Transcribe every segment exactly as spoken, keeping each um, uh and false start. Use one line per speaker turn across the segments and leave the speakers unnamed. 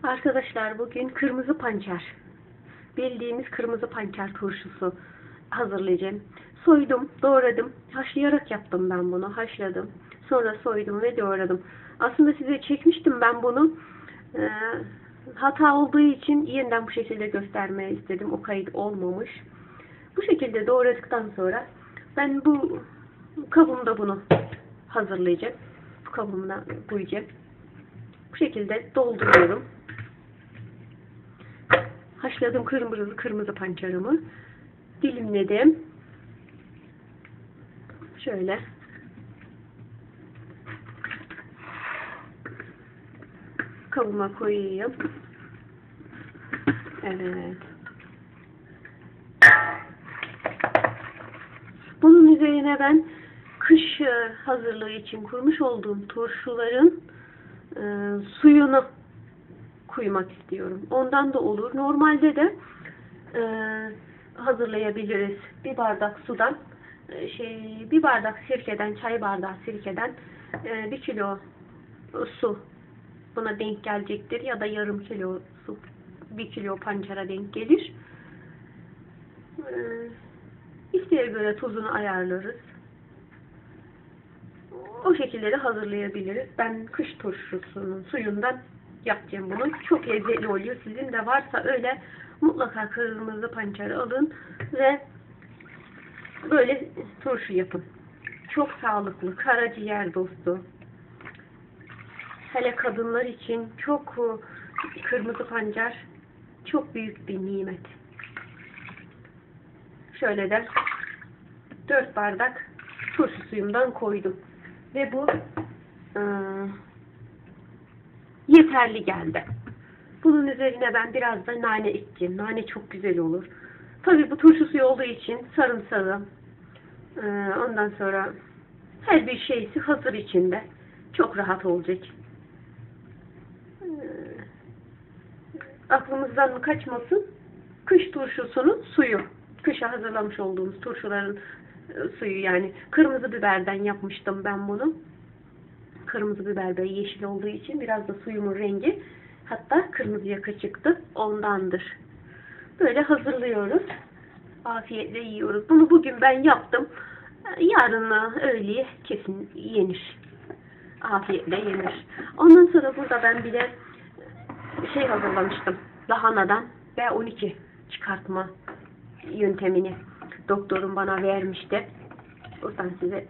Arkadaşlar bugün kırmızı pancar, bildiğimiz kırmızı pancar turşusu hazırlayacağım. Soydum, doğradım, haşlayarak yaptım ben bunu, haşladım. Sonra soydum ve doğradım. Aslında size çekmiştim ben bunu. Ee, hata olduğu için yeniden bu şekilde göstermeye istedim. O kayıt olmamış. Bu şekilde doğradıktan sonra ben bu kabımda bunu hazırlayacağım. Bu kabımda koyacağım. Bu şekilde dolduruyorum. Haşladım kırmızı kırmızı pancarımı. Dilimledim. Şöyle. Kabıma koyayım. Evet. Bunun üzerine ben kış hazırlığı için kurmuş olduğum turşuların e, suyunu koymak istiyorum. Ondan da olur. Normalde de e, hazırlayabiliriz. Bir bardak sudan e, şey bir bardak sirkeden, çay bardağı sirkeden e, bir kilo su buna denk gelecektir ya da yarım kilo su bir kilo pancara denk gelir. E, isteğe göre tuzunu ayarlarız. O şekilde de hazırlayabiliriz. Ben kış turşusunun suyundan yapacağım bunu. Çok lezzetli oluyor. Sizin de varsa öyle mutlaka kırmızı pancarı alın ve böyle turşu yapın. Çok sağlıklı. Karaciğer dostu. Hele kadınlar için çok kırmızı pancar çok büyük bir nimet. Şöyle de dört bardak turşu suyumdan koydum. Ve bu ıı, yeterli geldi. Bunun üzerine ben biraz da nane ekeceğim. Nane çok güzel olur. Tabii bu turşu suyu olduğu için sarımsağı, ıı, ondan sonra her bir şeysi hazır içinde. Çok rahat olacak. Aklımızdan mı kaçmasın? Kış turşusunun suyu. Kışa hazırlamış olduğumuz turşuların suyu yani. Kırmızı biberden yapmıştım ben bunu. Kırmızı biber de yeşil olduğu için biraz da suyumun rengi hatta kırmızıya kaçıktı. Ondandır. Böyle hazırlıyoruz. Afiyetle yiyoruz. Bunu bugün ben yaptım. Yarın öğleye kesin yenir. Afiyetle yenir. Ondan sonra burada ben bir de şey hazırlamıştım. Lahanadan B on iki çıkartma yöntemini doktorum bana vermişti. Buradan size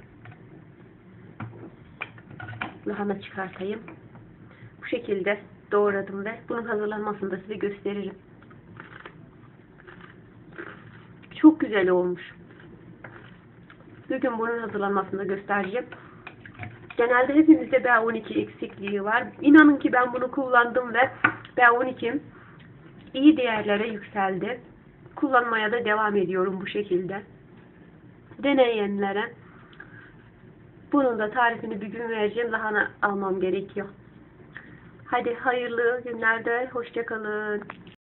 lahana çıkartayım. Bu şekilde doğradım ve bunun hazırlanmasını da size gösteririm. Çok güzel olmuş. Bugün bunun hazırlanmasını da göstereceğim. Genelde hepimizde B on iki eksikliği var. İnanın ki ben bunu kullandım ve B on ikim iyi değerlere yükseldi. Kullanmaya da devam ediyorum bu şekilde. Deneyenlere bunun da tarifini bir gün vereceğim. Lahana almam gerekiyor. Hadi hayırlı günlerde. Hoşça kalın.